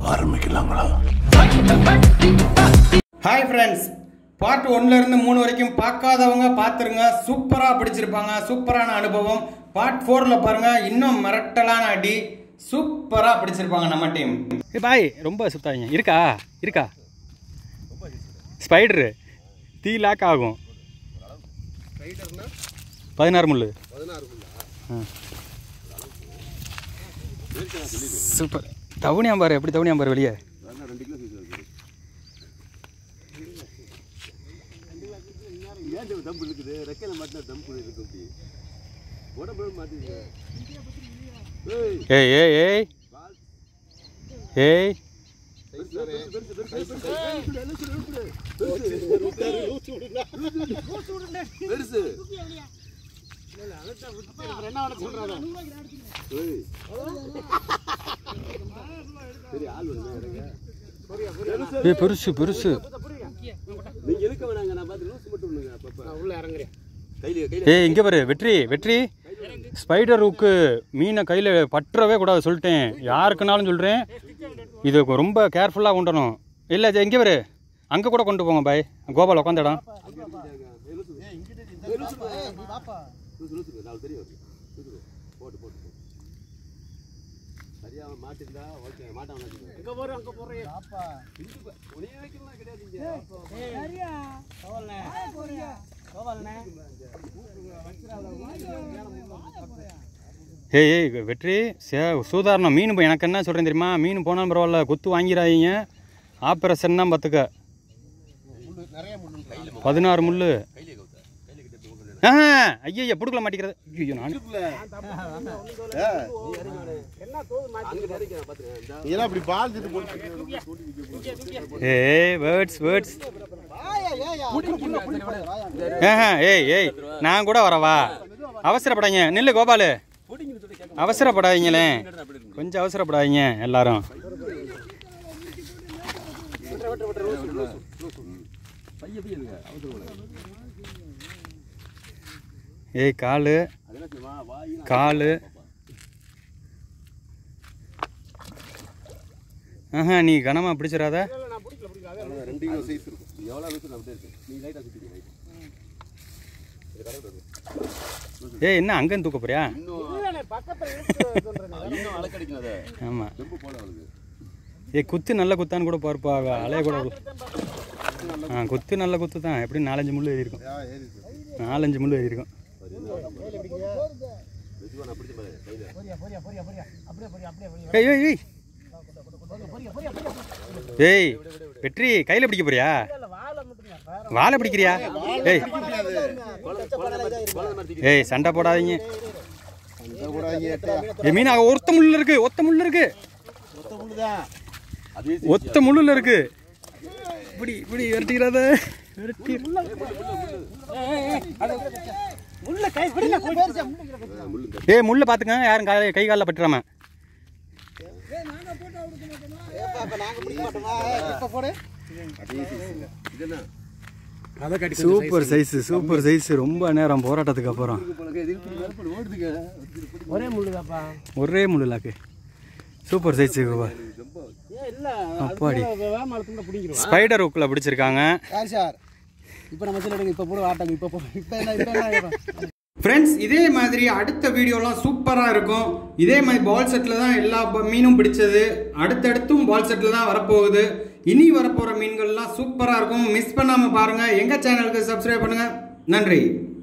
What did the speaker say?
ஆரம்பிக்கலாங்களா? Hi friends, part 1லேருந்து 3 வரைக்கும் பார்க்காதவங்க பார்த்துருங்க. சூப்பராக பிடிச்சிருப்பாங்க, சூப்பரான அனுபவம். பார்ட் 4ல் பாருங்க, இன்னும் மிரட்டலான அடி, சூப்பராக பிடிச்சிருப்பாங்க நம்ம டீம். பாய் ரொம்ப சுத்தாங்க இருக்கா இருக்கா ஸ்பைடரு தீ லாக் ஆகும். 16 முள்ளு சூப்பர். தவணியாம்பாரு எப்படி தவணியாம்பாரு வெளியே ஏய் ஏய் ஏய் ஏய் பெருசு பெருசு. ஏய் இங்கே பாரு வெற்றி வெற்றி, ஸ்பைடர் ஹூக்கு மீனை கையில் பற்றவே கூடாது சொல்லிட்டேன், யாருக்குனாலும் சொல்கிறேன். இது ரொம்ப கேர்ஃபுல்லாக கொண்டணும். இல்லை இங்கே பாரு, அங்கே கூட கொண்டு போங்க பாய். கோபால் உட்காந்த இடம். ஏய் ஏய் வெற்றி சூதாரணம். மீன் எனக்கு என்ன சொல்கிறேன் தெரியுமா, மீன் போனாலும் பரவாயில்ல, கொத்து வாங்கிறாதீங்க. ஆப்ரேஷன் தான் பார்த்துக்க. 16 முள்ளு. ஐயா பிடுக்கல மாட்டேங்கிறது. ஐயோ நான் வேர்ட்ஸ் வேர்ட்ஸ். ஏய் ஏய் நான் கூட வரவா? அவசரப்படாதீங்க, நில்லு கோபாலு, அவசரப்படாதீங்களே, கொஞ்சம் அவசரப்படாதீங்க எல்லாரும். ஏய் காலு காலு. நீ கனமா பிடிச்சிடாத. ஏய் என்ன அங்கன்னு தூக்க போறியா? ஆமா. ஏய் குத்து நல்ல குத்தான்னு கூட பாருப்பா, அலைய கூட. குத்து நல்ல குத்து தான். எப்படி 4-5 முள்ளு ஏறியிருக்கும், 4-5 முள்ளு ஏறியிருக்கும். ஏய் ஏய் ஏய் ஏய் வெற்றி கையில் பிடிக்க போறியா? வாழை பிடிக்கிறியா? ஏய் ஏய் சண்டை போடாதீங்க. மீன் ஒத்த முள்ள இருக்கு, ஒத்த முள்ள இருக்கு, ஒத்த முள்ளுல இருக்கு. இப்படி இப்படி விரட்டிக்கிறாத. ஏய் முள்ள பாத்துங்க, யாரும் கை காலில் பட்டுறாம. Super size, super size. ரொம்ப நேரம் போராட்டத்துக்கு அப்புறம் ஒரே முள்ளுலாக்கு சூப்பர் சைஸ். அப்பாடி ஸ்பைடர் ஹூக்கில் பிடிச்சிருக்காங்க. ஃப்ரெண்ட்ஸ், இதே மாதிரி அடுத்த வீடியோலாம் சூப்பராக இருக்கும். இதே மாதிரி பால் செட்டில் தான் எல்லா மீனும் பிடிச்சது. அடுத்தடுத்தும் பால் செட்டில் தான் வரப்போகுது. இனி வரப்போகிற மீன்கள்லாம் சூப்பராக இருக்கும். மிஸ் பண்ணாமல் பாருங்கள். எங்கள் சேனலுக்கு சப்ஸ்கிரைப் பண்ணுங்கள். நன்றி.